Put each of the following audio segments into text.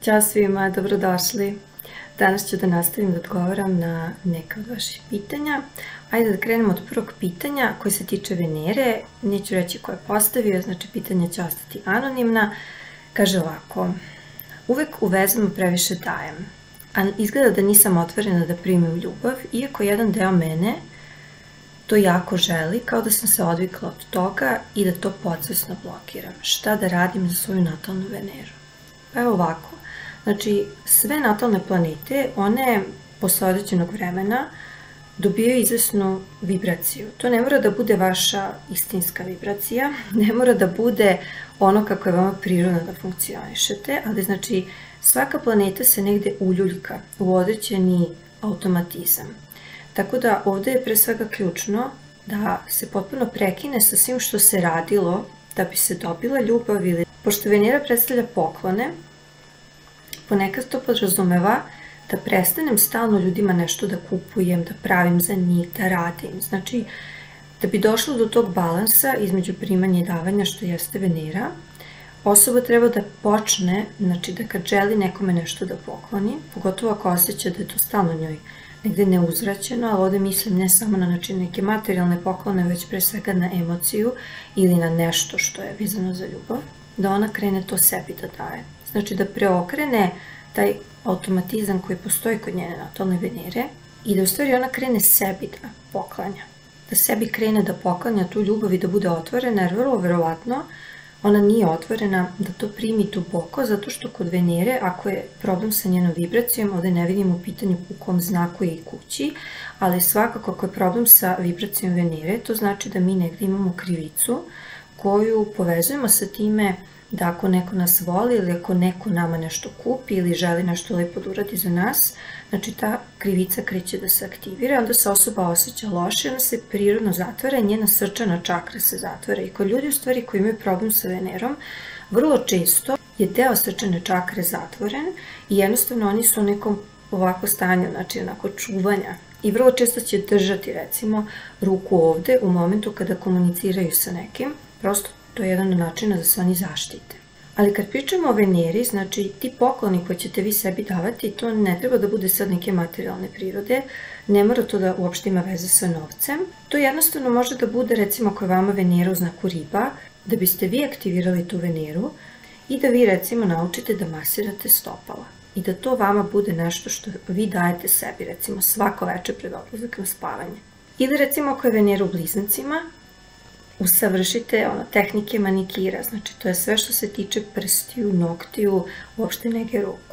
Ćao svima, dobrodošli. Danas ću da nastavim da odgovaram na neka od vaših pitanja. Ajde da krenemo od prvog pitanja koje se tiče Venere. Neću reći ko je postavio, znači pitanje će ostati anonimna. Kaže ovako: uvek u vezama previše dajem, a izgleda da nisam otvorena da primim ljubav, iako jedan deo mene to jako želi, kao da sam se odvikla od toga i da to podsvesno blokiram. Šta da radim za svoju natalnu Veneru? Pa evo ovako, znači sve natalne planete, one posle određenog vremena dobijaju izvesnu vibraciju. To ne mora da bude vaša istinska vibracija, ne mora da bude ono kako je vama prirodno da funkcionišete, ali znači svaka planeta se negde uljuljka u određeni automatizam. Tako da ovde je pre svega ključno da se potpuno prekine sa svim što se radilo da bi se dobila ljubav, ili pošto Venera predstavlja poklone, ponekad to podrazumeva da prestanem stalno ljudima nešto da kupujem, da pravim za njih, da radim. Znači, da bi došlo do tog balansa između primanja i davanja, što jeste Venera, osoba treba da počne, znači da kad želi nekome nešto da pokloni, pogotovo ako osjeća da je to stalno njoj negde neuzvraćeno, ali ovde mislim ne samo na neke materijalne poklone, već pre svega na emociju ili na nešto što je vezano za ljubav, da ona krene to sebi da daje. Znači da preokrene taj automatizam koji postoji kod njene natalne Venere i da u stvari ona krene sebi da poklanja. Da sebi krene da poklanja tu ljubav i da bude otvorena, jer vrlo verovatno ona nije otvorena da to primi duboko, zato što kod Venere, ako je problem sa njenom vibracijom, ovde ne vidim u pitanju u kom znaku je i kući, ali svakako ako je problem sa vibracijom Venere, to znači da mi negde imamo krivicu koju povezujemo sa time da ako neko nas voli ili ako neko nama nešto kupi ili želi nešto lepo da uradi za nas, znači ta krivica kreće da se aktivira, onda se osoba osjeća loše, ona se prirodno zatvara i njena srčana čakra se zatvara. I kod ljudi u stvari koji imaju problem sa Venerom, vrlo često je deo srčane čakre zatvoren i jednostavno oni su u nekom ovako stanju, znači onako čuvanja. I vrlo često će držati recimo ruku ovde u momentu kada komuniciraju sa nekim, prosto to je jedan od načina da se oni zaštite. Ali kad pričamo o Veneri, znači ti pokloni koje ćete vi sebi davati, to ne treba da bude sad neke materijalne prirode, ne mora to da uopšte ima veze sa novcem. To jednostavno može da bude, recimo ako je vama Venera u znaku riba, da biste vi aktivirali tu Veneru i da vi recimo naučite da masirate stopala. I da to vama bude nešto što vi dajete sebi, recimo svako večer pred odlazak na spavanje. Ili recimo ako je Venera u Blizncima, usavršite tehnike manikira, znači to je sve što se tiče prstiju, noktiju, uopšte nege ruku.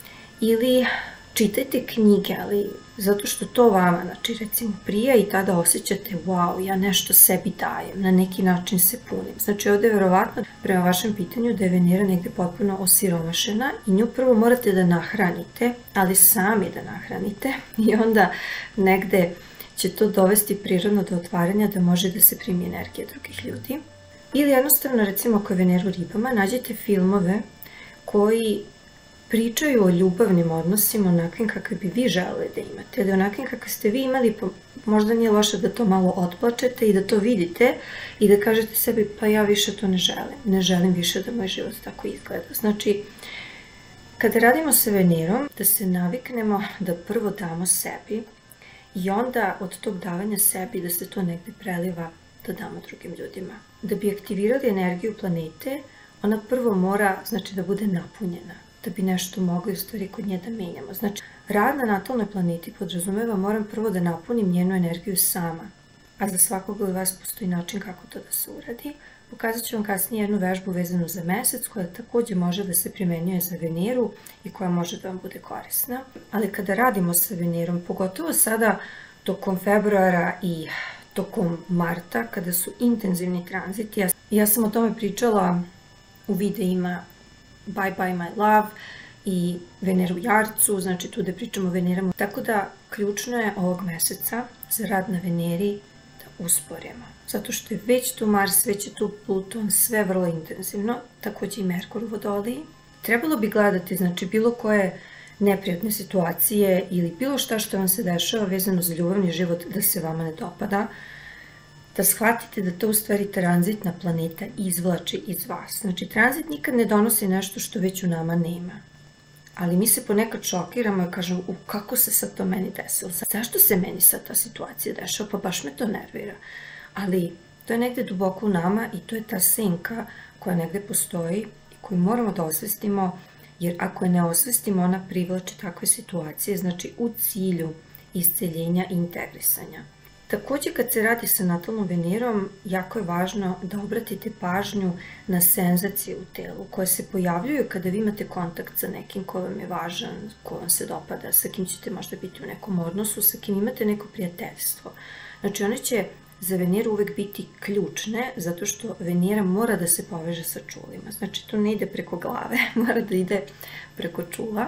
Ili čitajte knjige, ali zato što to vama, znači recimo prija i tada osjećate wow, ja nešto sebi dajem, na neki način se punim. Znači ovde je verovatno prema vašem pitanju da je Venera negde potpuno osiromašena i nju prvo morate da nahranite, ali sami da nahranite i onda negde će to dovesti prirodno do otvaranja da može da se primi energija drugih ljudi. Ili jednostavno, recimo ako je Venera u ribama, nađete filmove koji pričaju o ljubavnim odnosima onakvim kakve bi vi želeli da imate, ili onakvim kakve ste vi imali, pa možda nije loše da to malo otplačete i da to vidite i da kažete sebi pa ja više to ne želim više da moj život tako izgleda. Znači, kada radimo sa Venerom, da se naviknemo da prvo damo sebi, i onda od tog davanja sebi da se to negde preliva da damo drugim ljudima. Da bi aktivirali energiju planete, ona prvo mora, znači, da bude napunjena, da bi nešto mogli u stvari kod nje da menjamo. Znači, rad na natalnoj planeti podrazumeva moram prvo da napunim njenu energiju sama, a za svakog od vas postoji način kako to da se uradi. Pokazat ću vam kasnije jednu vežbu vezanu za mesec koja takođe može da se primenjuje za Veneru i koja može da vam bude korisna. Ali kada radimo sa Venerom, pogotovo sada tokom februara i tokom marta, kada su intenzivni tranziti, ja sam o tome pričala u videima Bye Bye My Love i Veneru u Jarcu, znači tu da pričamo o Venerama. Tako da ključno je ovog meseca za rad na Veneri da usporimo. Zato što je već tu Mars, već je tu Pluton, sve vrlo intenzivno, takođe i Merkur u Vodoliji. Trebalo bi gledati, znači, bilo koje neprijatne situacije ili bilo šta što vam se dešava vezano za ljubavni život da se vama ne dopada, da shvatite da to u stvari tranzitna planeta izvlači iz vas. Znači, tranzit nikad ne donosi nešto što već u nama nema. Ali mi se ponekad šokiramo i kažemo, kako se sad to meni desilo? Zašto se meni sad ta situacija dešava? Pa baš me to nervira. Ali to je negde duboko u nama i to je ta senka koja negde postoji i koju moramo da osvestimo, jer ako je ne osvestimo, ona privlači takve situacije, znači u cilju isceljenja i integrisanja. Takođe, kad se radi sa natalnom Venerom, jako je važno da obratite pažnju na senzacije u telu koje se pojavljuju kada vi imate kontakt sa nekim ko vam je važan, ko vam se dopada, sa kim ćete možda biti u nekom odnosu, sa kim imate neko prijateljstvo. Znači, one će za Veneru uvek biti ključne, zato što Venera mora da se poveže sa čulima. Znači, to ne ide preko glave, mora da ide preko čula.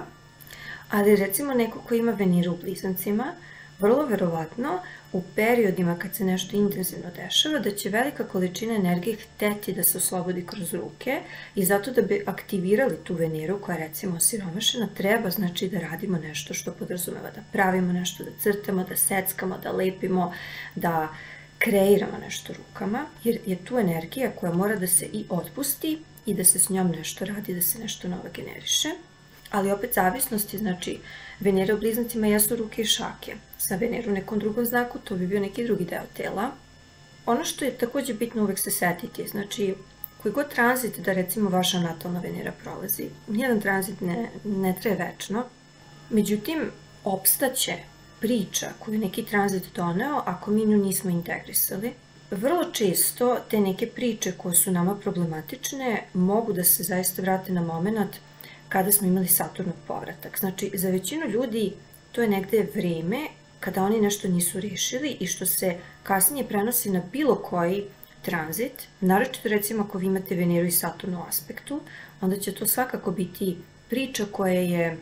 Ali recimo neko ko ima Veneru u Blizancima, vrlo verovatno u periodima kad se nešto intenzivno dešava, da će velika količina energije hteti da se oslobodi kroz ruke i zato da bi aktivirali tu Veneru koja je recimo osiromašena, treba znači da radimo nešto što podrazumeva da pravimo nešto, da crtamo, da seckamo, da lepimo, da kreiramo nešto rukama, jer je tu energija koja mora da se i otpusti i da se s njom nešto radi, da se nešto novo generiše. Ali opet zavisnosti, znači Venera u Blizancima jesu ruke i šake. Sa Veneru u nekom drugom znaku to bi bio neki drugi deo tela. Ono što je takođe bitno uvek se setiti, znači koji god tranzit da recimo vaša natalna Venera prolazi, nijedan tranzit ne traje večno, međutim opstaće priča koju neki tranzit doneo ako mi nju nismo integrisali. Vrlo često te neke priče koje su nama problematične mogu da se zaista vrate na moment kada smo imali Saturnov povratak. Znači, za većinu ljudi to je negde vreme kada oni nešto nisu rešili i što se kasnije prenosi na bilo koji tranzit, naročito recimo ako vi imate Veneru i Saturn u aspektu, onda će to svakako biti priča koja je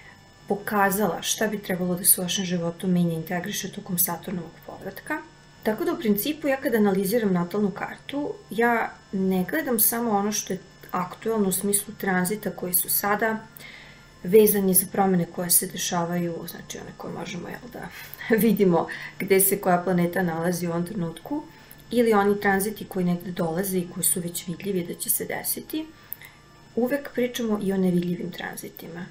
pokazala šta bi trebalo da se u vašem životu menja i integriše tokom Saturnovog povratka. Tako da u principu ja kada analiziram natalnu kartu, ja ne gledam samo ono što je aktualno u smislu tranzita koji su sada vezani za promene koje se dešavaju, znači one koje možemo da vidimo gde se koja planeta nalazi u ovom trenutku, ili oni tranziti koji negde dolaze i koji su već vidljivi da će se desiti. Uvek pričamo i o nevidljivim tranzitima.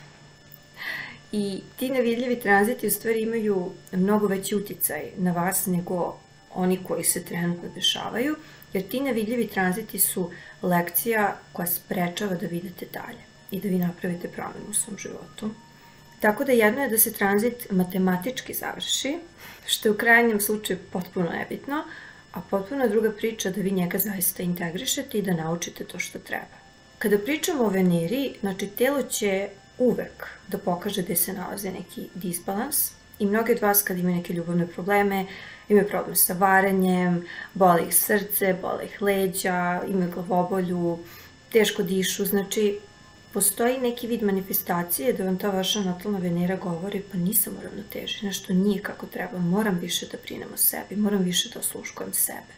I ti nevidljivi tranziti u stvari imaju mnogo veći uticaj na vas nego oni koji se trenutno dešavaju, jer ti nevidljivi tranziti su lekcija koja sprečava da vidite dalje i da vi napravite promenu u svom životu. Tako da jedno je da se tranzit matematički završi, što je u krajnjem slučaju potpuno nebitno, a potpuno druga priča da vi njega zaista integrišete i da naučite to što treba. Kada pričamo o Veneri, znači telo će uvek da pokaže gde se nalaze neki disbalans i mnogi od vas kad imaju neke ljubavne probleme, imaju problem sa varenjem, boli ih srce, boli ih leđa, imaju glavobolju, teško dišu, znači postoji neki vid manifestacije da vam ta vaša natalna Venera govori pa nisam u ravnoteži, nešto nije kako treba, moram više da brinem o sebi, moram više da osluškujem sebe.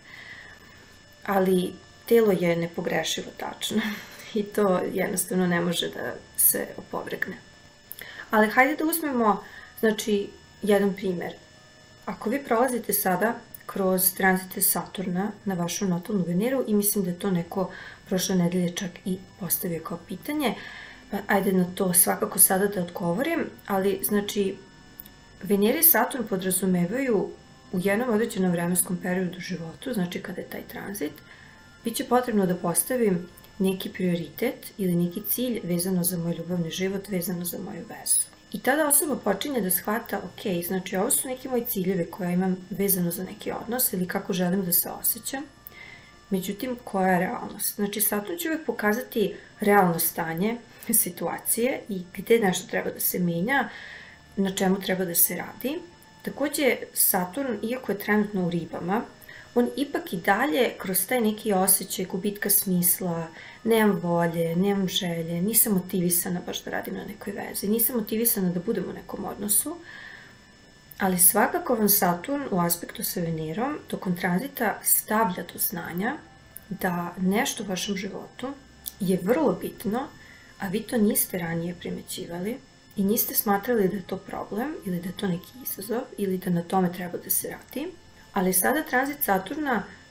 Ali telo je nepogrešivo tačno i to jednostavno ne može da se opovrgne. Ali hajde da uzmemo, znači, jedan primer. Ako vi prolazite sada kroz tranzite Saturna na vašu natalnu Veneru i mislim da je to neko prošle nedelje čak i postavio kao pitanje, pa ajde na to svakako sada da odgovorim, ali znači Venera i Saturn podrazumevaju u jednom određenom vremenskom periodu u životu, znači kada je taj tranzit, bit će potrebno da postavim neki prioritet ili neki cilj vezano za moj ljubavni život, vezano za moju vezu. I tada osoba počinje da shvata, ok, znači ovo su neki moji ciljeve koje imam vezano za neki odnos ili kako želim da se osjećam. Međutim, koja je realnost? Znači, Saturn će uvijek pokazati realno stanje situacije i gde nešto treba da se menja, na čemu treba da se radi. Takođe, Saturn, iako je trenutno u ribama, on ipak i dalje kroz taj neki osjećaj gubitka smisla, nemam volje, nemam želje, nisam motivisana baš da radim na nekoj vezi, nisam motivisana da budem u nekom odnosu, ali svakako vam Saturn u aspektu sa Venerom tokom tranzita stavlja do znanja da nešto u vašem životu je vrlo bitno, a vi to niste ranije primećivali i niste smatrali da je to problem ili da je to neki izazov ili da na tome treba da se radi. Ali sada tranzit Saturna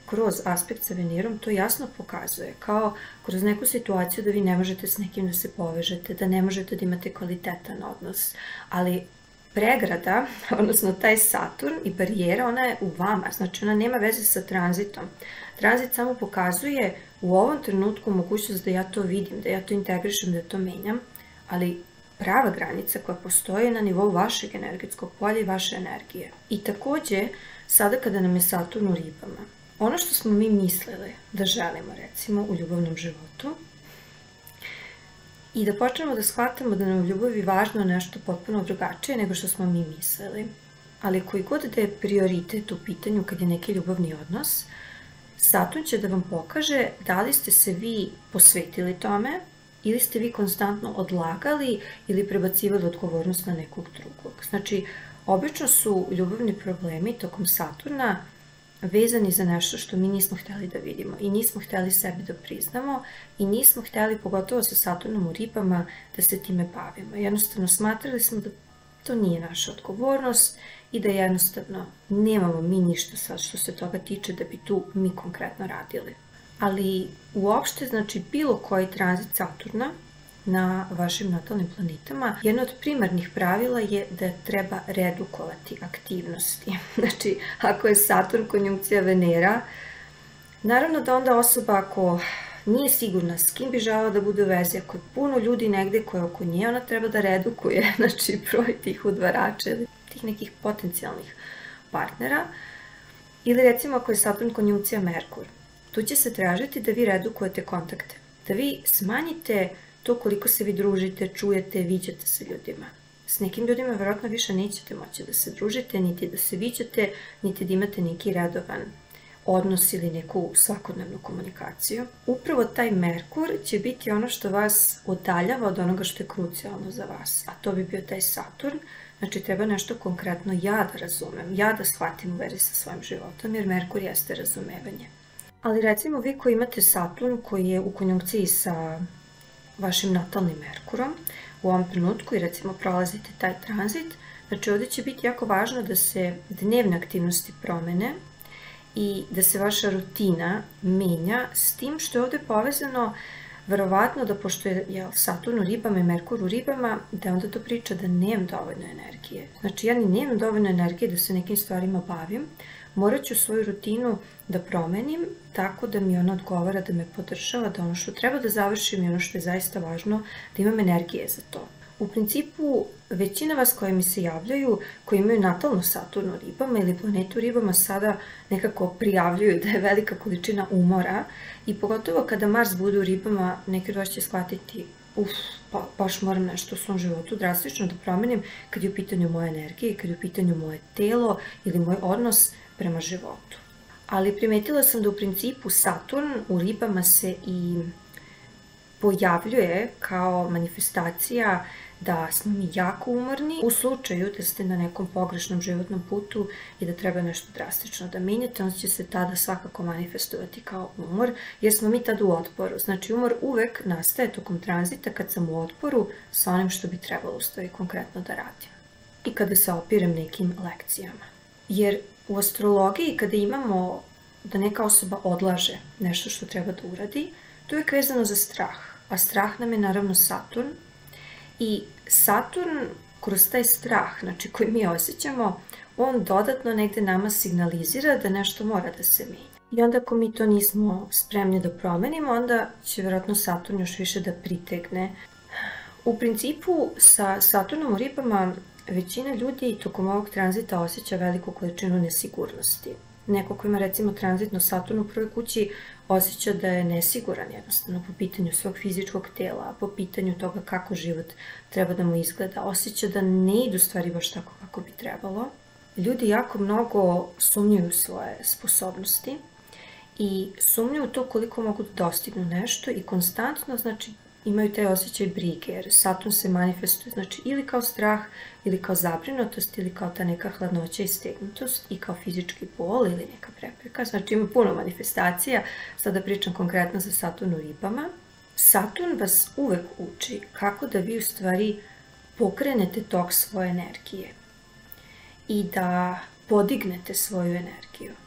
kroz aspekt sa Venerom to jasno pokazuje, kao kroz neku situaciju da vi ne možete s nekim da se povežete, da ne možete da imate kvalitetan odnos, ali pregrada, odnosno taj Saturn i barijera, ona je u vama, znači ona nema veze sa tranzitom. Tranzit samo pokazuje u ovom trenutku mogućnost da ja to vidim, da ja to integrišem, da to menjam, ali prava granica koja postoji na nivou vašeg energetskog polja i vaše energije. I takođe, sada kada nam je Saturn u ribama, ono što smo mi mislili da želimo, recimo, u ljubavnom životu, i da počnemo da shvatamo da nam u ljubavi važno nešto potpuno drugačije nego što smo mi mislili. Ali koji god da je prioritet u pitanju kad je neki ljubavni odnos, Saturn će da vam pokaže da li ste se vi posvetili tome ili ste vi konstantno odlagali ili prebacivali odgovornost na nekog drugog. Znači, obično su ljubavni problemi tokom Saturna vezani za nešto što mi nismo hteli da vidimo i nismo hteli sebi da priznamo i nismo hteli, pogotovo sa Saturnom u ribama, da se time bavimo. Jednostavno smatrali smo da to nije naša odgovornost i da jednostavno nemamo mi ništa sad što se toga tiče da bi tu mi konkretno radili. Ali uopšte, znači, bilo koji tranzit Saturna na vašim natalnim planetama, jedno od primarnih pravila je da treba redukovati aktivnosti. Znači, ako je Saturn konjunkcija Venera, naravno da onda osoba ako nije sigurna s kim bi žela da bude u vezi, ako je puno ljudi negde koje oko nje, ona treba da redukuje, znači, broj tih udvarača ili tih nekih potencijalnih partnera. Ili recimo ako je Saturn konjunkcija Merkur, tu će se tražiti da vi redukujete kontakte, da vi smanjite to koliko se vi družite, čujete, viđate sa ljudima. S nekim ljudima verovatno više nećete moći da se družite, niti da se viđate, niti da imate neki redovan odnos ili neku svakodnevnu komunikaciju. Upravo taj Merkur će biti ono što vas odaljava od onoga što je krucijalno za vas, a to bi bio taj Saturn. Znači, treba nešto konkretno ja da razumem, ja da shvatim u vezi sa svojim životom, jer Merkur jeste razumevanje. Ali recimo vi koji imate Saturn koji je u konjunkciji sa vašim natalnim Merkurom u ovom trenutku i recimo prolazite taj tranzit, znači ovdje će biti jako važno da se dnevne aktivnosti promene i da se vaša rutina menja s tim što je ovdje povezano verovatno da pošto je Saturn u ribama i Merkur u ribama, da onda to priča da nemam dovoljno energije. Znači ja ni nemam dovoljno energije da se nekim stvarima bavim, morat ću svoju rutinu da promenim tako da mi ona odgovara, da me podržava, da ono što treba da završim i ono što je zaista važno, da imam energije za to. U principu, većina vas koje mi se javljaju, koji imaju natalno Saturn u ribama ili planetu u ribama, sada nekako prijavljuju da je velika količina umora i pogotovo kada Mars bude u ribama, neki od vas će shvatiti pa baš moram nešto u svom životu drastično da promenim kad je u pitanju moje energije, kad je u pitanju moje telo ili moj odnos prema životu. Ali primetila sam da u principu Saturn u ribama se i pojavljuje kao manifestacija da smo mi jako umorni u slučaju da ste na nekom pogrešnom životnom putu i da treba nešto drastično da menjate, on će se tada svakako manifestovati kao umor, jer smo mi tada u otporu. Znači umor uvek nastaje tokom tranzita kad sam u otporu sa onim što bi trebalo u stvari konkretno da radim i kada se opirem nekim lekcijama. Jer u astrologiji kada imamo da neka osoba odlaže nešto što treba da uradi, to je vezano za strah, a strah nam je naravno Saturn i Saturn kroz taj strah, znači koji mi osjećamo, on dodatno negde nama signalizira da nešto mora da se menja. I onda ako mi to nismo spremni da promenimo, onda će vjerojatno Saturn još više da pritegne. U principu sa Saturnom u ribama većina ljudi tokom ovog tranzita osjeća veliku količinu nesigurnosti. Neko ko ima recimo tranzitno Saturn u prvoj kući osjeća da je nesiguran jednostavno po pitanju svog fizičkog tela, po pitanju toga kako život treba da mu izgleda. Osjeća da ne idu stvari baš tako kako bi trebalo. Ljudi jako mnogo sumnjuju svoje sposobnosti i sumnjuju u to koliko mogu da dostignu nešto i konstantno znači imaju taj osjećaj brige, jer Saturn se manifestuje znači ili kao strah, ili kao zabrinutost, ili kao ta neka hladnoća i stegnutost, i kao fizički bol ili neka prepreka. Znači ima puno manifestacija, sada pričam konkretno za Saturn u ribama. Saturn vas uvek uči kako da vi u stvari pokrenete tok svoje energije i da podignete svoju energiju.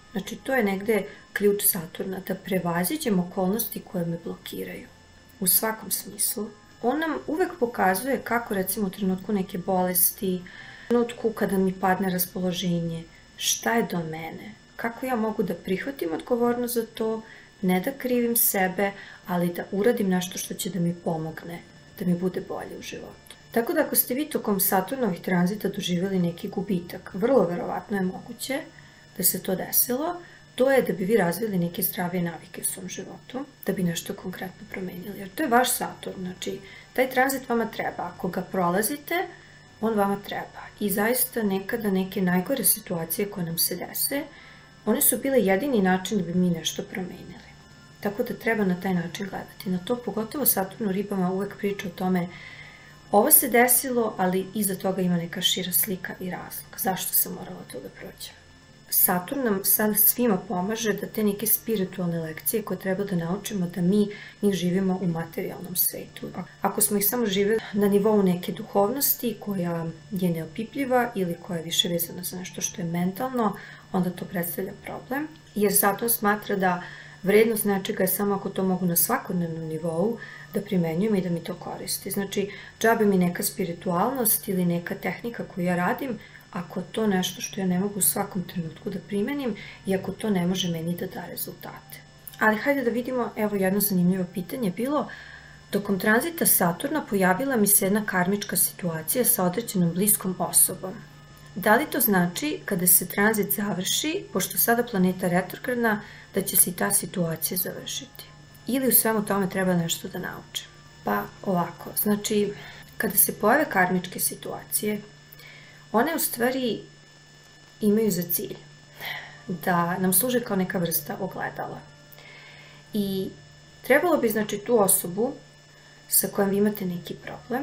Znači, to je negde ključ Saturna, da prevaziđem okolnosti koje me blokiraju. U svakom smislu. On nam uvek pokazuje kako, recimo, u trenutku neke bolesti, u trenutku kada mi padne raspoloženje, šta je do mene, kako ja mogu da prihvatim odgovornost za to, ne da krivim sebe, ali da uradim nešto što će da mi pomogne, da mi bude bolje u životu. Tako da ako ste vi tokom Saturnovih tranzita doživjeli neki gubitak, vrlo verovatno je moguće da se to desilo, to je da bi vi razvili neke zdrave navike u svom životu, da bi nešto konkretno promenili. Jer to je vaš Saturn, znači taj tranzit vama treba. Ako ga prolazite, on vama treba. I zaista nekada neke najgore situacije koje nam se dese, one su bile jedini način da bi mi nešto promenili. Tako da treba na taj način gledati. Na to pogotovo Saturn u ribama uvek priča o tome ovo se desilo, ali iza toga ima neka šira slika i razlog. Zašto se moralo to da prođe? Saturn nam sad svima pomaže da te neke spiritualne lekcije koje treba da naučimo, da mi njih živimo u materijalnom svetu. Ako smo ih samo živjeli na nivou neke duhovnosti koja je neopipljiva ili koja je više vezana za nešto što je mentalno, onda to predstavlja problem. Jer Saturn smatra da vrednost nečega je samo ako to mogu na svakodnevnom nivou da primenjujem i da mi to koristi. Znači, džabe mi neka spiritualnost ili neka tehnika koju ja radim, ako to nešto što ja ne mogu u svakom trenutku da primenim i ako to ne može meni da da rezultate. Ali hajde da vidimo, evo jedno zanimljivo pitanje bilo, tokom tranzita Saturna pojavila mi se jedna karmička situacija sa određenom bliskom osobom. Da li to znači kada se tranzit završi, pošto sada planeta retrogradna, da će se i ta situacija završiti? Ili u svemu tome treba nešto da naučim? Pa ovako, znači kada se pojave karmičke situacije, one u stvari imaju za cilj da nam služe kao neka vrsta ogledala. I trebalo bi, znači, tu osobu sa kojom vi imate neki problem,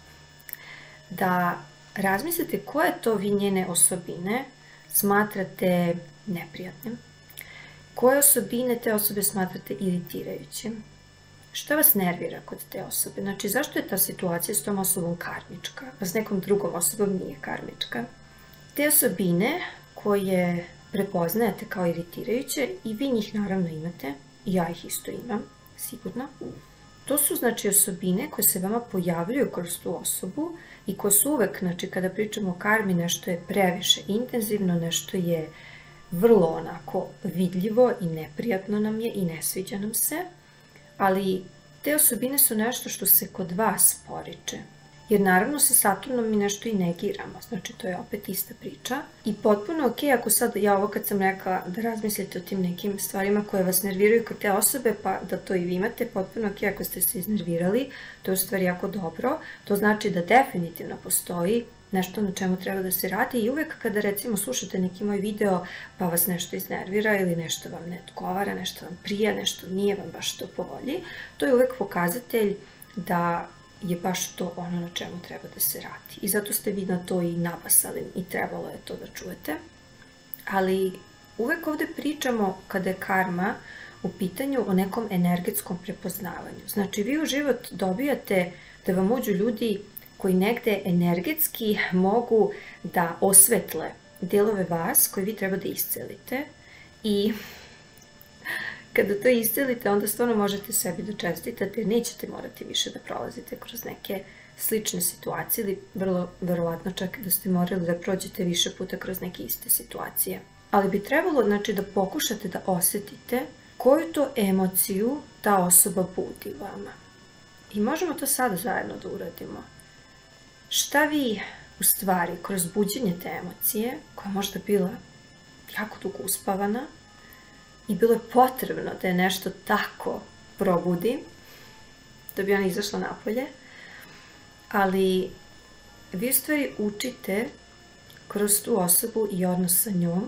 da razmislite koje to vi njene osobine smatrate neprijatnim, koje osobine te osobe smatrate iritirajućim, šta vas nervira kod te osobe, znači zašto je ta situacija s tom osobom karmička, a s nekom drugom osobom nije karmička. Te osobine koje prepoznajete kao iritirajuće i vi njih naravno imate, i ja ih isto imam, sigurno. To su, znači, osobine koje se vama pojavljuju kroz tu osobu i koje su uvek, znači, kada pričamo o karmi, nešto je previše intenzivno, nešto je vrlo onako vidljivo i neprijatno nam je i ne sviđa nam se, ali te osobine su nešto što se kod vas poriče. Jer naravno sa Saturnom mi nešto i negiramo, znači to je opet ista priča. I potpuno ok, ako sad ja ovo kad sam rekla da razmislite o tim nekim stvarima koje vas nerviraju kod te osobe, pa da to i vi imate, potpuno ok ako ste se iznervirali, to je u stvari jako dobro. To znači da definitivno postoji nešto na čemu treba da se radi i uvek kada recimo slušate neki moj video pa vas nešto iznervira ili nešto vam ne odgovara, nešto vam prija, nešto nije vam baš to po volji, to je uvek pokazatelj da je baš to ono na čemu treba da se radi. I zato ste vi na to i nabasali i trebalo je to da čujete. Ali uvek ovde pričamo kada je karma u pitanju o nekom energetskom prepoznavanju. Znači vi u život dobijate da vam uđu ljudi koji negde energetski mogu da osvetle delove vas koje vi treba da iscelite i kada to iscelite, onda stvarno možete sebi da čestitate jer nećete morati više da prolazite kroz neke slične situacije ili vrlo verovatno čak da ste morali da prođete više puta kroz neke iste situacije. Ali bi trebalo, znači, da pokušate da osetite koju to emociju ta osoba budi vama. I možemo to sada zajedno da uradimo. Šta vi u stvari kroz buđenje te emocije, koja je možda bila jako dugo uspavana i bilo je potrebno da je nešto tako probudi, da bi ona izašla napolje, ali vi u stvari učite kroz tu osobu i odnos sa njom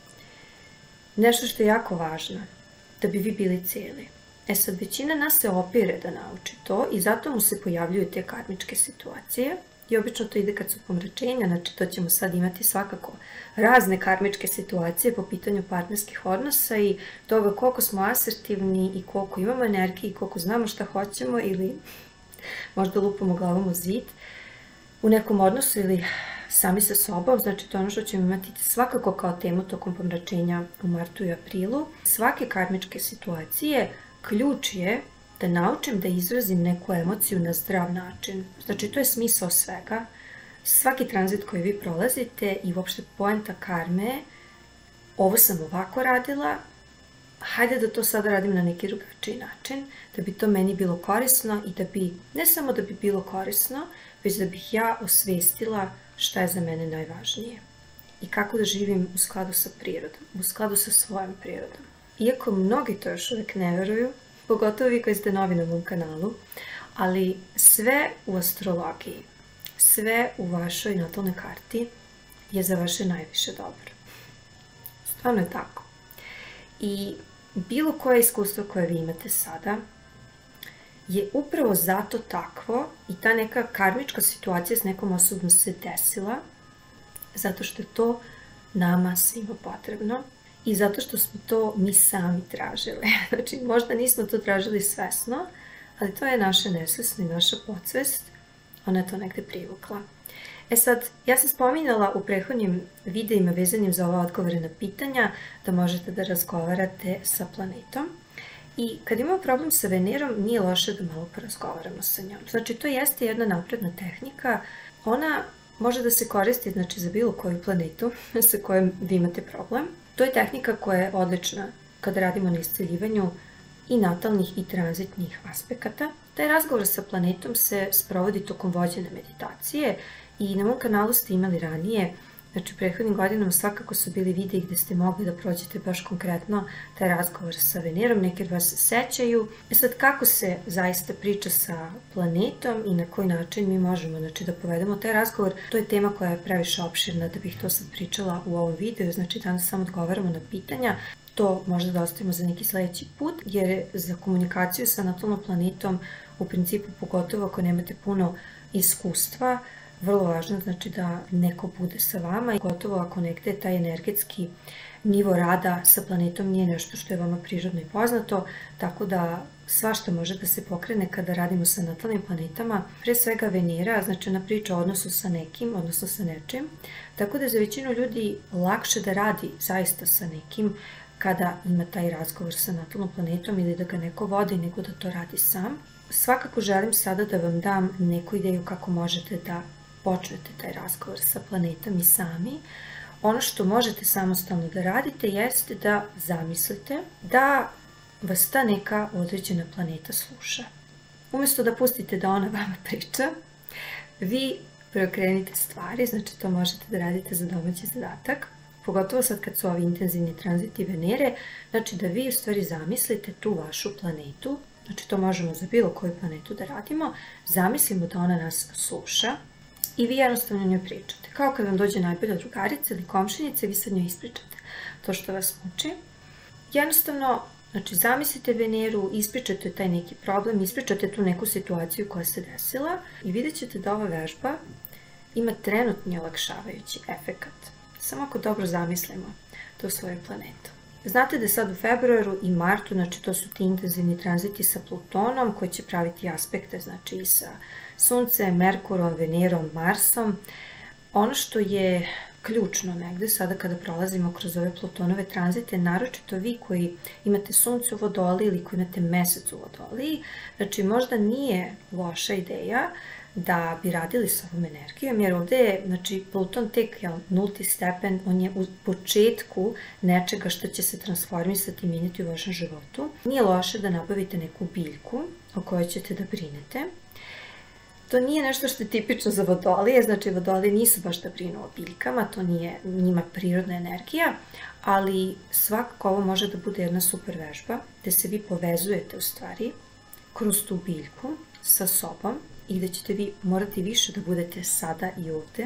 nešto što je jako važno, da bi vi bili cijeli. E sad, većina nas se opire da nauči to i zato mu se pojavljuju te karmičke situacije. I obično to ide kad su pomračenja, znači to ćemo sad imati svakako razne karmičke situacije po pitanju partnerskih odnosa i toga koliko smo asertivni i koliko imamo energije i koliko znamo šta hoćemo ili možda lupamo glavom u zid. u nekom odnosu ili sami sa sobom, znači to je ono što ćemo imati svakako kao temu tokom pomračenja u martu i aprilu. Svake karmičke situacije ključ je da naučim da izrazim neku emociju na zdrav način. Znači to je smisao svega. Svaki tranzit koji vi prolazite i uopšte poenta karme, ovo sam ovako radila, hajde da to sada radim na neki drugačiji način, da bi to meni bilo korisno i da bi, ne samo da bi bilo korisno, već da bih ja osvestila šta je za mene najvažnije i kako da živim u skladu sa prirodom, u skladu sa svojom prirodom. Iako mnogi to još uvijek ne veruju, pogotovo vi koji ste novi na mom kanalu, ali sve u astrologiji, sve u vašoj natalnoj karti je za vaše najviše dobro. Stvarno je tako. I bilo koje iskustvo koje vi imate sada je upravo zato takvo i ta neka karmička situacija s nekom osobom se desila zato što je to nama svima potrebno i zato što smo to mi sami tražili. Znači, možda nismo to tražili svesno, ali to je naše nesvesno i naša podsvest, ona je to negde privukla. E sad, ja sam spominjala u prethodnim videima vezanim za ove odgovore na pitanja da možete da razgovarate sa planetom. I kad imamo problem sa Venerom, nije loše da malo porazgovaramo sa njom. Znači, to jeste jedna napredna tehnika. Ona može da se koristi, znači, za bilo koju planetu sa kojom vi imate problem. To je tehnika koja je odlična kada radimo na isceljivanju i natalnih i tranzitnih aspekata. Taj razgovor sa planetom se sprovodi tokom vođene meditacije i na mom kanalu ste imali ranije, znači u prethodnim godinama svakako su bili videi gde ste mogli da prođete baš konkretno taj razgovor sa Venerom, neki od vas se sećaju. E sad, kako se zaista priča sa planetom i na koji način mi možemo, znači, da povedemo taj razgovor, to je tema koja je previše opširna da bih to sad pričala u ovom videu, znači danas samo odgovaramo na pitanja. To možda da ostavimo za neki sledeći put, jer za komunikaciju sa natalnom planetom, u principu pogotovo ako nemate puno iskustva, vrlo važno znači da neko bude sa vama i gotovo ako negde taj energetski nivo rada sa planetom nije nešto što je vama prirodno i poznato, tako da svašta može da se pokrene kada radimo sa natalnim planetama. Pre svega Venera, znači ona priča o odnosu sa nekim, odnosno sa nečim, tako da je za većinu ljudi lakše da radi zaista sa nekim kada ima taj razgovor sa natalnom planetom ili da ga neko vodi nego da to radi sam. Svakako želim sada da vam dam neku ideju kako možete da počnete taj razgovor sa planetom i sami. Ono što možete samostalno da radite jeste da zamislite da vas ta neka određena planeta sluša. Umjesto da pustite da ona vama priča, vi preokrenite stvari, znači to možete da radite za domaći zadatak, pogotovo sad kad su ovi intenzivni tranziti Venere, znači da vi u stvari zamislite tu vašu planetu, znači to možemo za bilo koju planetu da radimo, zamislimo da ona nas sluša i vi jednostavno njoj pričate. Kao kad vam dođe najbolja drugarica ili komšinica, vi sad njoj ispričate to što vas muči. Jednostavno, znači zamislite Veneru, ispričate taj neki problem, ispričate tu neku situaciju koja se desila i vidjet ćete da ova vežba ima trenutni olakšavajući efekat. Samo ako dobro zamislimo to svoju planetu. Znate da je sad u februaru i martu, znači to su ti intenzivni tranziti sa Plutonom koji će praviti aspekte, znači i sa Suncem, Merkurom, Venerom, Marsom. Ono što je ključno negde sada kada prolazimo kroz ove Plutonove tranzite, naročito vi koji imate Sunce u Vodoliji ili koji imate Mesec u Vodoliji, znači možda nije loša ideja da bi radili s ovom energijom, jer ovde je, znači, Pluton tek, nulti stepen, on je u početku nečega što će se transformisati i mijenjati u vašem životu. Nije loše da nabavite neku biljku o kojoj ćete da brinete. To nije nešto što je tipično za Vodolije, znači Vodolije nisu baš da brinu o biljkama, to nije njima prirodna energija, ali svakako ovo može da bude jedna super vežba, gde se vi povezujete u stvari kroz tu biljku sa sobom i gde ćete vi morati više da budete sada i ovde,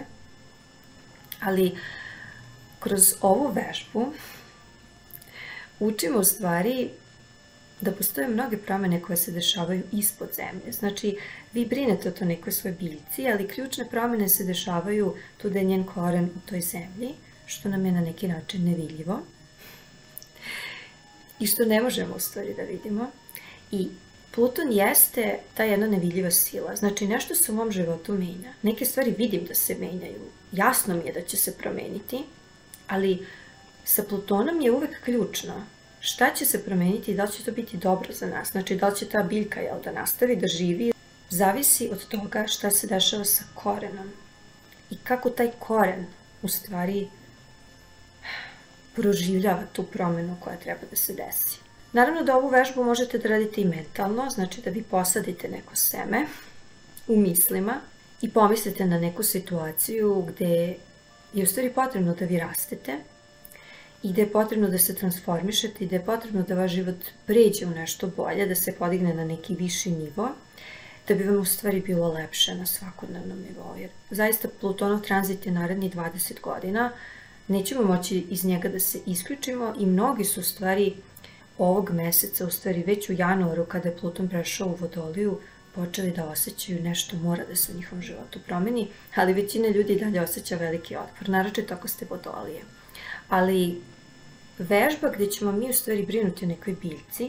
ali kroz ovu vežbu učimo u stvari da postoje mnoge promene koje se dešavaju ispod zemlje. Znači, vi brinete o to nekoj svoj biljci, ali ključne promene se dešavaju tu da je njen koren u toj zemlji, što nam je na neki način nevidljivo i što ne možemo u stvari da vidimo. I Pluton jeste ta jedna nevidljiva sila, znači nešto se u mom životu menja. Neke stvari vidim da se menjaju, jasno mi je da će se promeniti, ali sa Plutonom je uvek ključno šta će se promeniti i da li će to biti dobro za nas. Znači da li će ta biljka da nastavi da živi, zavisi od toga šta se dešava sa korenom i kako taj koren u stvari proživljava tu promenu koja treba da se desi. Naravno da ovu vežbu možete da radite i mentalno, znači da vi posadite neko seme u mislima i pomislite na neku situaciju gde je u stvari potrebno da vi rastete i gde je potrebno da se transformišete i gde je potrebno da vaš život pređe u nešto bolje, da se podigne na neki viši nivo, da bi vam u stvari bilo lepše na svakodnevnom nivou. Jer zaista Plutonov tranzit je narednih 20 godina, nećemo moći iz njega da se isključimo i mnogi su u stvari ovog meseca, u stvari već u januaru kada je Pluton prešao u Vodoliju, počeli da osjećaju nešto mora da se u njihovom životu promeni, ali većina ljudi dalje osjeća veliki otpor, naročito ako ste Vodolije. Ali vežba gde ćemo mi u stvari brinuti o nekoj biljci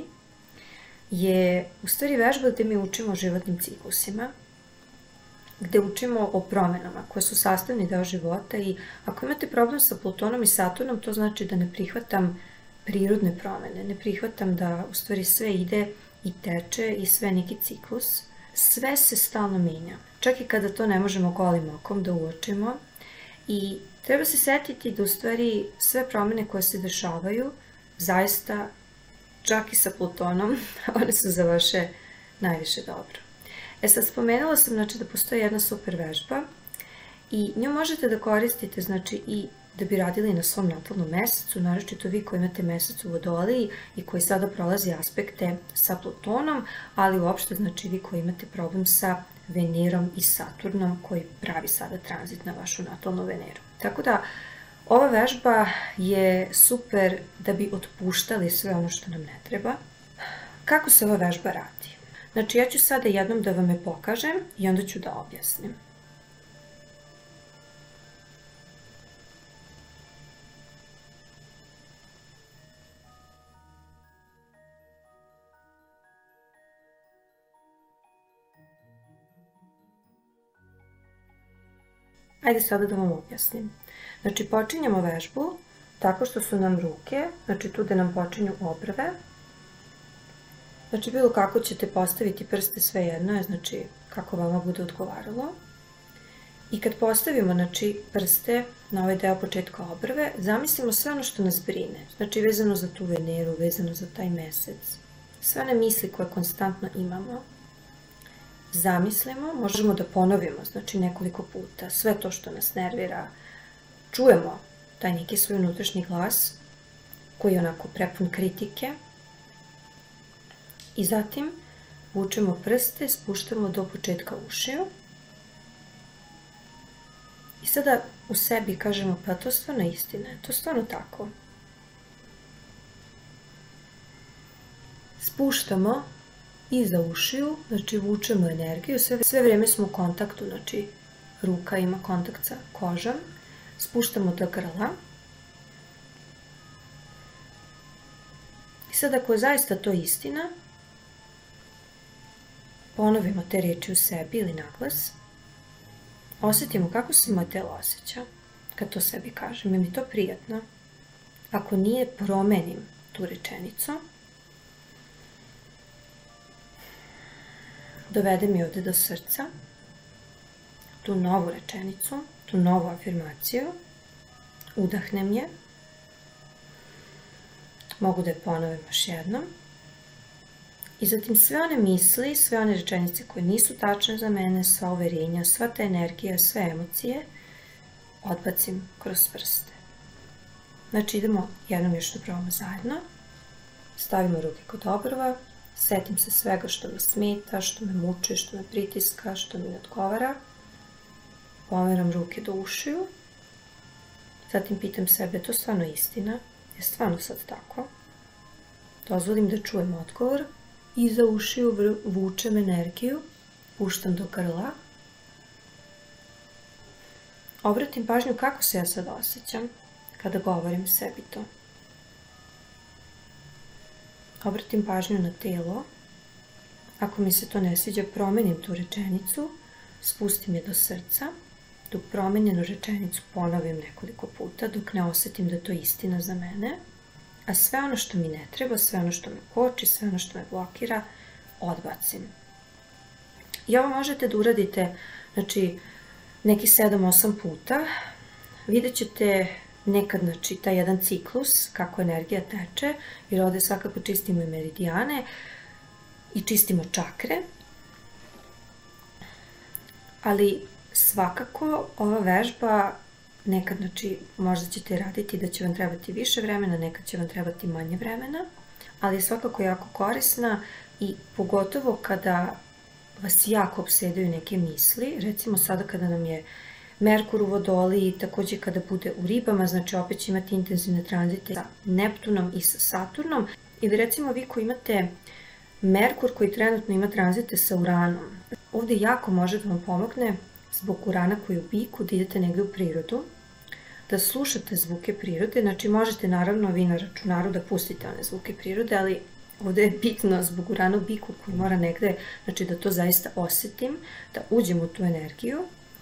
je u stvari vežba gde mi učimo o životnim ciklusima, gde učimo o promenama koje su sastavni deo života i ako imate problem sa Plutonom i Saturnom, to znači da ne prihvatam prirodne promene, ne prihvatam da u stvari sve ide i teče i sve neki ciklus, sve se stalno menja. Čak i kada to ne možemo golim okom da uočimo i treba se setiti da u stvari sve promene koje se dešavaju zaista čak i sa Plutonom, one su za vaše najviše dobro. Sad spomenula sam znači, da postoji jedna super vežba i nju možete da koristite znači, i da bi radili na svom natalnom mesecu, naročito vi koji imate mesec u Vodoliji i koji sada prolazi aspekte sa Plutonom, ali uopšte znači vi koji imate problem sa Venerom i Saturnom koji pravi sada tranzit na vašu natalnu Veneru. Tako da ova vežba je super da bi otpuštali sve ono što nam ne treba. Kako se ova vežba radi? Znači ja ću sada jednom da vam je pokažem i onda ću da objasnim. Ajde sada da vam objasnim. Znači počinjemo vežbu tako što su nam ruke, znači tu gde nam počinju obrve. Znači bilo kako ćete postaviti prste svejedno je, znači kako vama bude odgovaralo. I kad postavimo znači, prste na ovaj deo početka obrve, zamislimo sve ono što nas brine. Znači vezano za tu Veneru, vezano za taj mesec. Sve one misli koje konstantno imamo. Zamislimo, možemo da ponovimo znači nekoliko puta sve to što nas nervira. Čujemo taj neki svoj unutrašnji glas koji je onako prepun kritike. I zatim vučemo prste, spuštamo do početka ušiju. I sada u sebi kažemo pa to je stvarno istina, to je stvarno tako. Spuštamo iza ušiju, znači vučemo energiju, sve vreme smo u kontaktu, znači ruka ima kontakt sa kožom. Spuštamo do grla. I sad ako je zaista to istina, ponovimo te riječi u sebi ili naglas. Osjetimo kako se moje telo osjeća kad to sebi kažem. Je mi to prijatno? Ako nije, promenim tu rečenicu. Dovedem je ovde do srca. Tu novu rečenicu, tu novu afirmaciju. Udahnem je. Mogu da je ponovim još jednom. I zatim sve one misli, sve one rečenice koje nisu tačne za mene, sva uverenja, sva ta energija, sve emocije, odbacim kroz prste. Znači idemo jednom još da probamo zajedno. Stavimo ruke kod obrva, setim se svega što me smeta, što me muči, što me pritiska, što mi ne odgovara. Pomeram ruke do ušiju. Zatim pitam sebe, to je stvarno istina? Je stvarno sad tako? Dozvolim da čujem odgovor. Iza ušiju vučem energiju, puštam do grla. Obratim pažnju kako se ja sad osjećam kada govorim sebi to. Obratim pažnju na telo, Ako mi se to ne sviđa, promenim tu rečenicu, spustim je do srca, tu promenjenu rečenicu ponovim nekoliko puta dok ne osetim da je to istina za mene, a sve ono što mi ne treba, sve ono što me koči, sve ono što me blokira, odbacim. I ovo možete da uradite, znači, neki 7-8 puta. Vidjet ćete nekad, znači, taj jedan ciklus, kako energija teče, jer ovde svakako čistimo i meridijane i čistimo čakre. Ali svakako ova vežba nekad, znači, možda ćete raditi da će vam trebati više vremena, nekad će vam trebati manje vremena, ali je svakako jako korisna i pogotovo kada vas jako opsedaju neke misli, recimo sada kada nam je Merkur u Vodoliji, takođe kada bude u Ribama, znači opet će imati intenzivne tranzite sa Neptunom i sa Saturnom, ili recimo vi koji imate Merkur koji trenutno ima tranzite sa Uranom. Ovde jako može da vam pomogne zbog Urana koji je u Biku da idete negde u prirodu, da slušate zvuke prirode, znači možete naravno vi na računaru da pustite one zvuke prirode, ali ovde je bitno zbog Urana u Biku koji mora negde, znači da to zaista osetim, da uđem u tu energiju.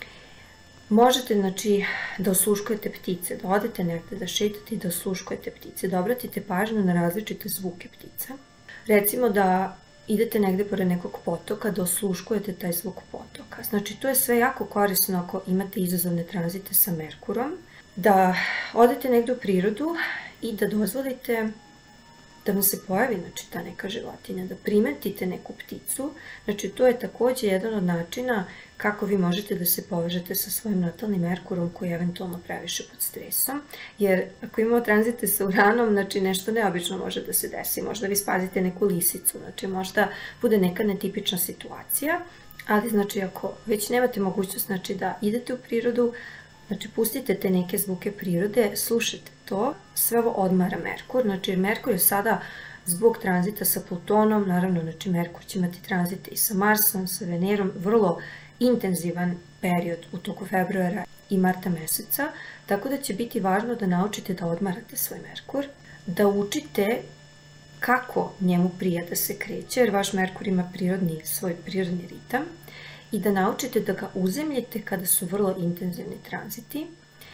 Možete, znači, da osluškujete ptice, da odete negde, da šetate i da osluškujete ptice, da obratite pažnju na različite zvuke ptica. Recimo da idete negde pored nekog potoka, da osluškujete taj zvuk potoka. Znači, to je sve jako korisno ako imate izazovne tranzite sa Merkurom, da odete negde u prirodu i da dozvolite da vam se pojavi, znači, ta neka životinja, da primetite neku pticu. Znači, to je takođe jedan od načina kako vi možete da se povežete sa svojim natalnim Merkurom koji je eventualno previše pod stresom, jer ako imamo tranzite sa Uranom, znači nešto neobično može da se desi, možda vi spazite neku lisicu, znači možda bude neka netipična situacija, ali znači ako već nemate mogućnost, znači da idete u prirodu, znači pustite te neke zvuke prirode, slušajte to, sve ovo odmara Merkur, znači Merkur je sada zbog tranzita sa Plutonom, naravno znači Merkur će imati tranzite i sa Marsom, sa Venerom, vrlo intenzivan period u toku februara i marta meseca, tako da će biti važno da naučite da odmarate svoj Merkur, da učite kako njemu prija da se kreće, jer vaš Merkur ima svoj prirodni ritam, i da naučite da ga uzemljite kada su vrlo intenzivni tranziti,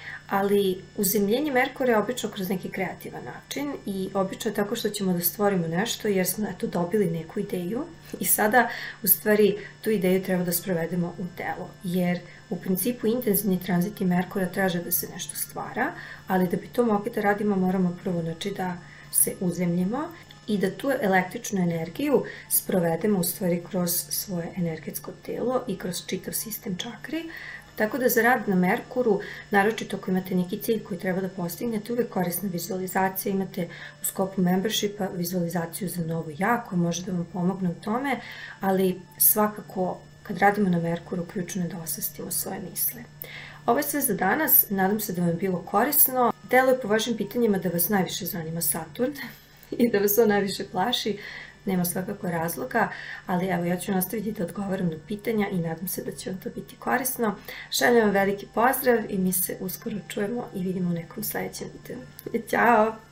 ali uzemljenje Merkura je obično kroz neki kreativan način i obično je tako što ćemo da stvorimo nešto jer smo eto dobili neku ideju i sada u stvari tu ideju treba da sprovedemo u delo, jer u principu intenzivni tranziti Merkura traže da se nešto stvara, ali da bi to mogli da radimo moramo prvo znači da se uzemljimo i da tu električnu energiju sprovedemo u stvari kroz svoje energetsko telo i kroz čitav sistem čakri. Tako da za rad na Merkuru, naročito ako imate neki cilj koji treba da postignete, uvek korisna vizualizacija, imate u sklopu membershipa vizualizaciju za novo ja koja može da vam pomogne u tome, ali svakako kad radimo na Merkuru ključno je da osvestimo svoje misle. Ovo je sve za danas, nadam se da vam je bilo korisno. Deluje po vašim pitanjima da vas najviše zanima Saturn i da vas on najviše plaši, nema svakako razloga, ali evo ja ću nastaviti da odgovaram na pitanja i nadam se da će vam to biti korisno. Šaljem vam veliki pozdrav i mi se uskoro čujemo i vidimo u nekom sledećem videu. Ćao!